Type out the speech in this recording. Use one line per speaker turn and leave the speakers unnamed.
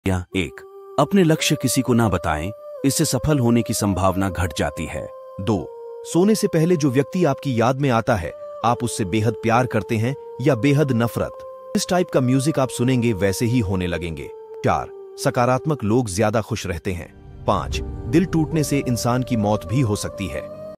या एक, अपने लक्ष्य किसी को ना बताएं, इससे सफल होने की संभावना घट जाती है।
2. सोने से पहले जो व्यक्ति आपकी याद में आता है, आप उससे बेहद प्यार करते हैं या बेहद नफरत। इस टाइप का म्यूजिक आप सुनेंगे वैसे ही होने लगेंगे। 4. सकारात्मक लोग ज्यादा खुश रहते हैं। 5. दिल टूटने से इंसान की मौत भी हो सकती है।